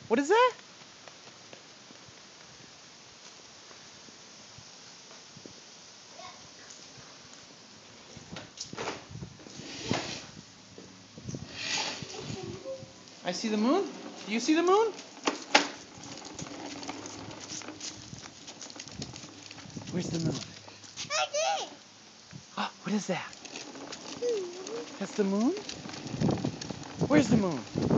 What is that? I see the moon. Do you see the moon? Where's the moon? Oh, what is that? That's the moon? Where's the moon?